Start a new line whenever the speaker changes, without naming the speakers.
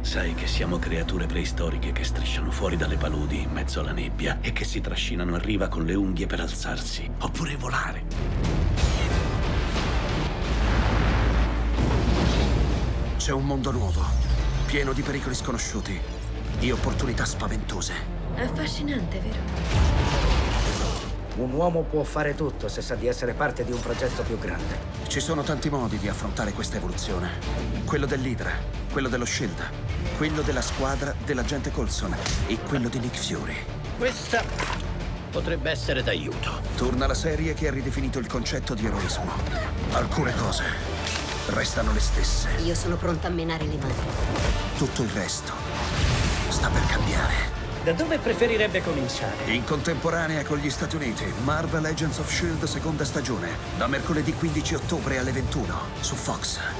Sai che siamo creature preistoriche che strisciano fuori dalle paludi in mezzo alla nebbia e che si trascinano in riva con le unghie per alzarsi, oppure volare.
C'è un mondo nuovo, pieno di pericoli sconosciuti, di opportunità spaventose.
Affascinante, vero?
Un uomo può fare tutto se sa di essere parte di un progetto più grande.
Ci sono tanti modi di affrontare questa evoluzione. Quello dell'Hydra, quello dello Shield, quello della squadra dell'agente Coulson e quello di Nick Fury.
Questa potrebbe essere d'aiuto.
Torna la serie che ha ridefinito il concetto di eroismo. Alcune cose restano le stesse.
Io sono pronta a menare le mani.
Tutto il resto sta per cambiare.
Da dove preferirebbe cominciare?
In contemporanea con gli Stati Uniti, Marvel Agents of S.H.I.E.L.D. seconda stagione, da mercoledì 15 ottobre alle 21 su Fox.